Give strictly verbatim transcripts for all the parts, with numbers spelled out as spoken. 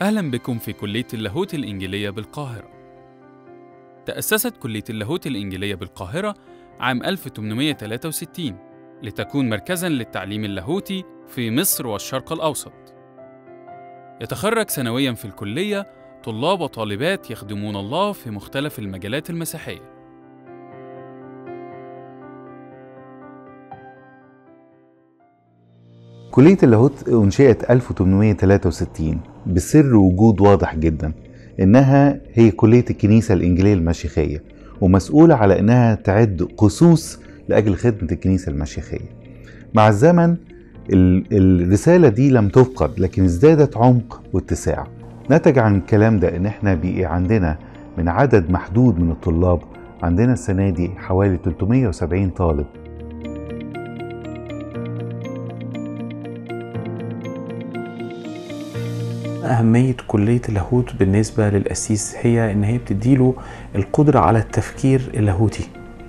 أهلا بكم في كلية اللاهوت الإنجيلية بالقاهرة. تأسست كلية اللاهوت الإنجيلية بالقاهرة عام ألف وثمانمائة وثلاثة وستين لتكون مركزاً للتعليم اللاهوتي في مصر والشرق الأوسط. يتخرج سنوياً في الكلية طلاب وطالبات يخدمون الله في مختلف المجالات المسيحية. كلية اللاهوت أنشئت ألف وثمانمائة وثلاثة وستين بسر وجود واضح جدا إنها هي كلية الكنيسة الإنجيلية المسيحية، ومسؤولة على إنها تعد قصوص لأجل خدمة الكنيسة المسيحية. مع الزمن الرسالة دي لم تفقد، لكن ازدادت عمق واتساع. نتج عن الكلام ده إن احنا بقي عندنا من عدد محدود من الطلاب، عندنا السنة دي حوالي ثلاثمائة وسبعين طالب. أهمية كلية اللاهوت بالنسبة للأسيس هي إن هي بتديله القدرة على التفكير اللاهوتي.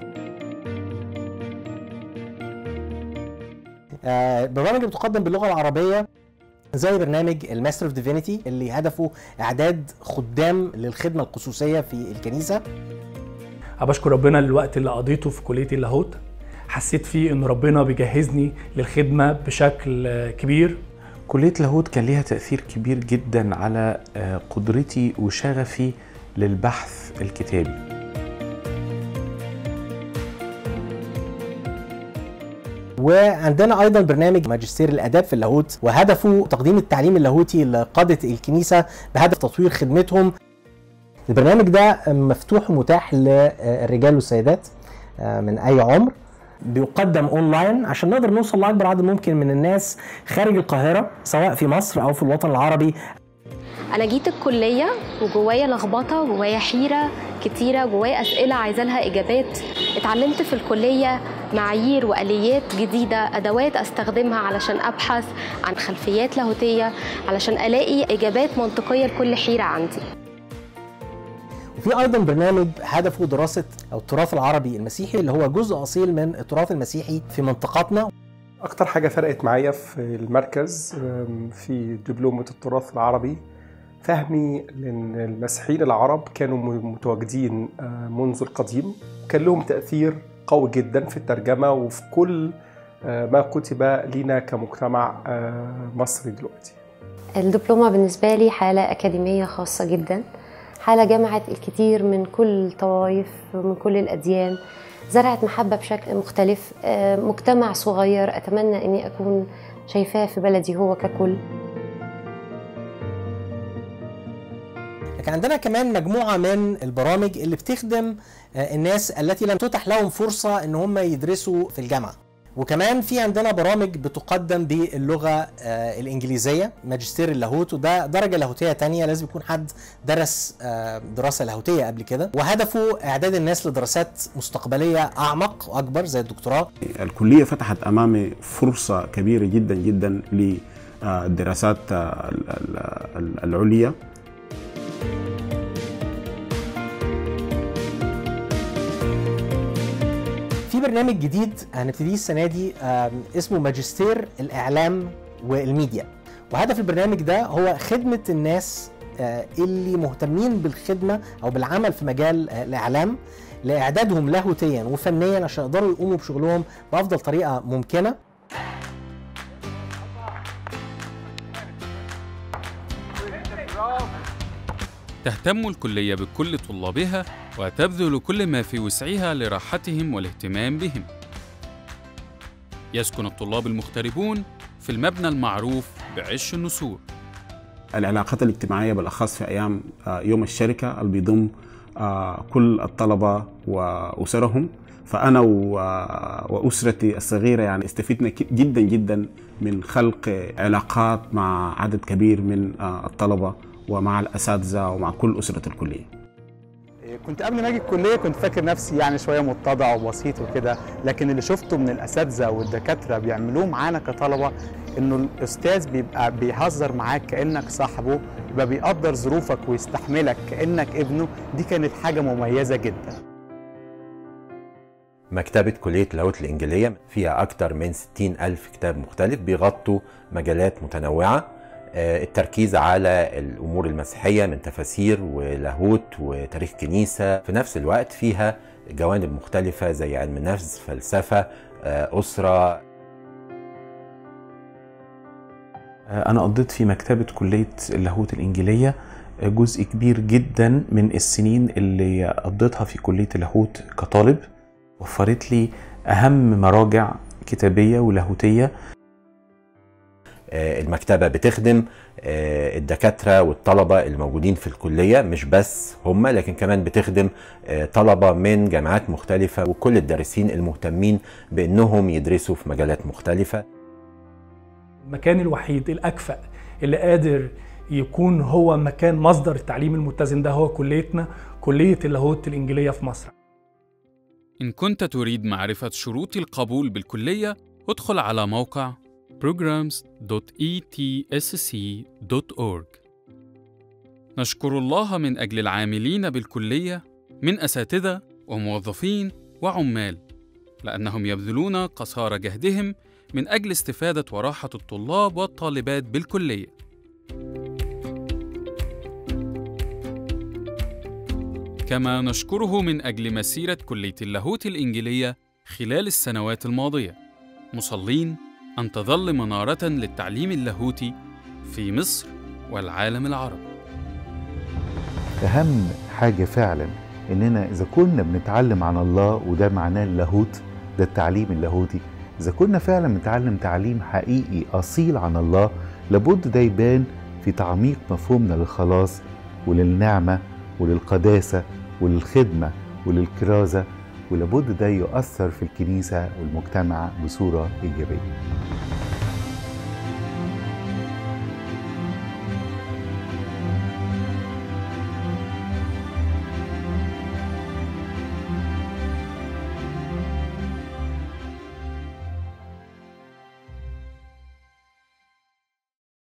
البرامج اللي بتقدم باللغة العربية زي برنامج الماستر اوف ديفينيتي اللي هدفه إعداد خدام للخدمة الخصوصية في الكنيسة. أبشكر ربنا للوقت اللي قضيته في كلية اللاهوت، حسيت فيه إن ربنا بيجهزني للخدمة بشكل كبير. كلية اللاهوت كان ليها تأثير كبير جدا على قدرتي وشغفي للبحث الكتابي. وعندنا أيضا برنامج ماجستير الآداب في اللاهوت، وهدفه تقديم التعليم اللاهوتي لقادة الكنيسة بهدف تطوير خدمتهم. البرنامج ده مفتوح ومتاح للرجال والسيدات من أي عمر، بيقدم اونلاين عشان نقدر نوصل لاكبر عدد ممكن من الناس خارج القاهره سواء في مصر او في الوطن العربي. انا جيت الكليه وجوايا لخبطه، جوايا حيره كتيره، جوايا اسئله عايزه لها اجابات. اتعلمت في الكليه معايير واليات جديده، ادوات استخدمها علشان ابحث عن خلفيات لاهوتيه، علشان الاقي اجابات منطقيه لكل حيره عندي. وفي ايضا برنامج هدفه دراسه التراث العربي المسيحي اللي هو جزء اصيل من التراث المسيحي في منطقتنا. اكتر حاجه فرقت معايا في المركز في دبلومه التراث العربي فهمي لان المسيحيين العرب كانوا متواجدين منذ القديم، كان لهم تاثير قوي جدا في الترجمه وفي كل ما كتب لنا كمجتمع مصري دلوقتي. الدبلومه بالنسبه لي حاله اكاديميه خاصه جدا، حالة جمعت الكثير من كل الطوائف ومن كل الأديان، زرعت محبة بشكل مختلف، مجتمع صغير أتمنى أني أكون شايفاه في بلدي هو ككل. لكن عندنا كمان مجموعة من البرامج اللي بتخدم الناس التي لم تتح لهم فرصة أن هم يدرسوا في الجامعة. وكمان في عندنا برامج بتقدم باللغة الإنجليزية، ماجستير اللاهوت، وده درجة لاهوتية تانية، لازم يكون حد درس دراسة لاهوتية قبل كده، وهدفه إعداد الناس لدراسات مستقبلية أعمق وأكبر زي الدكتوراه. الكلية فتحت أمامي فرصة كبيرة جدا جدا للدراسات العليا. في برنامج جديد هنبتديه السنة دي اسمه ماجستير الإعلام والميديا، وهدف البرنامج ده هو خدمة الناس اللي مهتمين بالخدمة أو بالعمل في مجال الإعلام، لإعدادهم لاهوتيا وفنيا عشان يقدروا يقوموا بشغلهم بأفضل طريقة ممكنة. تهتم الكلية بكل طلابها وتبذل كل ما في وسعها لراحتهم والاهتمام بهم. يسكن الطلاب المغتربون في المبنى المعروف بعش النسور. العلاقات الاجتماعية بالأخص في أيام يوم الشركة اللي بيضم كل الطلبة وأسرهم، فأنا وأسرتي الصغيرة يعني استفدنا جدا جدا من خلق علاقات مع عدد كبير من الطلبة ومع الأساتذة ومع كل أسرة الكلية. كنت قبل ما اجي الكليه كنت فاكر نفسي يعني شويه متضع وبسيط وكده، لكن اللي شفته من الاساتذه والدكاتره بيعملوه معانا كطلبه انه الاستاذ بيبقى بيهزر معاك كانك صاحبه، يبقى بيقدر ظروفك ويستحملك كانك ابنه. دي كانت حاجه مميزه جدا. مكتبة كلية اللاهوت الإنجيلية فيها أكثر من ستين ألف كتاب مختلف بيغطوا مجالات متنوعة. التركيز على الأمور المسيحية من تفاسير ولاهوت وتاريخ كنيسة، في نفس الوقت فيها جوانب مختلفة زي علم النفس، فلسفة، أسرة. أنا قضيت في مكتبة كلية اللاهوت الإنجيلية جزء كبير جدا من السنين اللي قضيتها في كلية اللاهوت كطالب، وفرت لي أهم مراجع كتابية ولاهوتية. المكتبة بتخدم الدكاترة والطلبة الموجودين في الكلية، مش بس هم، لكن كمان بتخدم طلبة من جامعات مختلفة وكل الدارسين المهتمين بأنهم يدرسوا في مجالات مختلفة. المكان الوحيد الأكفأ اللي قادر يكون هو مكان مصدر التعليم المتزن ده هو كليتنا، كلية اللاهوت الإنجيلية في مصر. إن كنت تريد معرفة شروط القبول بالكلية، ادخل على موقع programs دوت إي تي إس سي دوت أورج. نشكر الله من أجل العاملين بالكلية من أساتذة وموظفين وعمال، لأنهم يبذلون قصارى جهدهم من أجل استفادة وراحة الطلاب والطالبات بالكلية. كما نشكره من أجل مسيرة كلية اللاهوت الإنجيلية خلال السنوات الماضية، مصلين أن تظل منارة للتعليم اللاهوتي في مصر والعالم العربي. أهم حاجة فعلا إننا إذا كنا بنتعلم عن الله، وده معناه اللاهوت، ده التعليم اللاهوتي، إذا كنا فعلا بنتعلم تعليم حقيقي أصيل عن الله، لابد ده يبان في تعميق مفهومنا للخلاص وللنعمة وللقداسة وللخدمة وللكرازة، ولابد ده يؤثر في الكنيسة والمجتمع بصورة إيجابية.